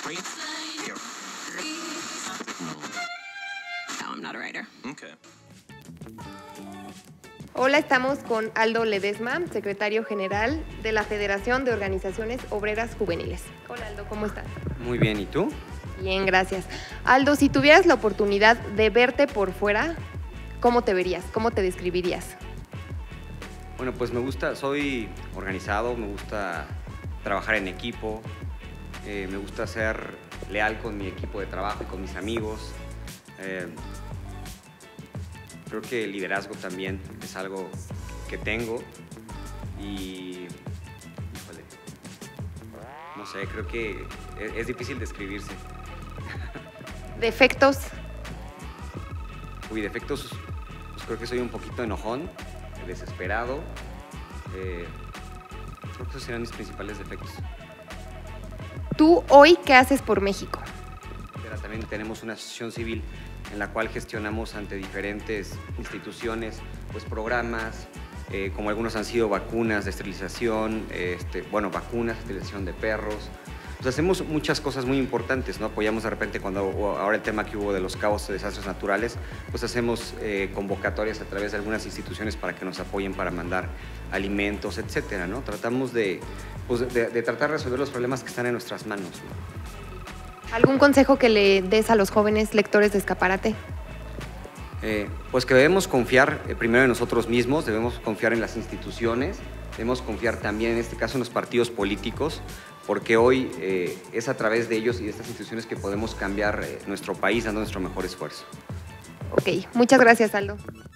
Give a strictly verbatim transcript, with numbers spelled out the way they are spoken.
No, I'm not a writer. Okay. Hola, estamos con Aldo Ledesma, secretario general de la Federación de Organizaciones Obreras Juveniles. Hola Aldo, ¿cómo estás? Muy bien, ¿y tú? Bien, gracias. Aldo, si tuvieras la oportunidad de verte por fuera, ¿cómo te verías? ¿Cómo te describirías? Bueno, pues me gusta, soy organizado, me gusta trabajar en equipo, eh, me gusta ser leal con mi equipo de trabajo y con mis amigos. Eh, creo que el liderazgo también es algo que tengo y, híjole, no sé, creo que es, es difícil describirse. ¿Defectos? Uy, defectos, pues creo que soy un poquito enojón, desesperado. Eh, creo que esos serían mis principales defectos. ¿Tú hoy qué haces por México? Pero también tenemos una asociación civil en la cual gestionamos ante diferentes instituciones pues, programas, eh, como algunos han sido vacunas de esterilización, este, bueno, vacunas, esterilización de perros. Pues hacemos muchas cosas muy importantes, ¿no? Apoyamos de repente cuando ahora el tema que hubo de los cabos de desastres naturales, pues hacemos eh, convocatorias a través de algunas instituciones para que nos apoyen para mandar alimentos, etcétera, ¿no? Tratamos de, pues, de, de tratar de resolver los problemas que están en nuestras manos, ¿no? ¿Algún consejo que le des a los jóvenes lectores de Escaparate? Eh, pues que debemos confiar eh, primero en nosotros mismos, debemos confiar en las instituciones, debemos confiar también en este caso en los partidos políticos, porque hoy eh, es a través de ellos y de estas instituciones que podemos cambiar eh, nuestro país dando nuestro mejor esfuerzo. Ok, muchas gracias, Aldo.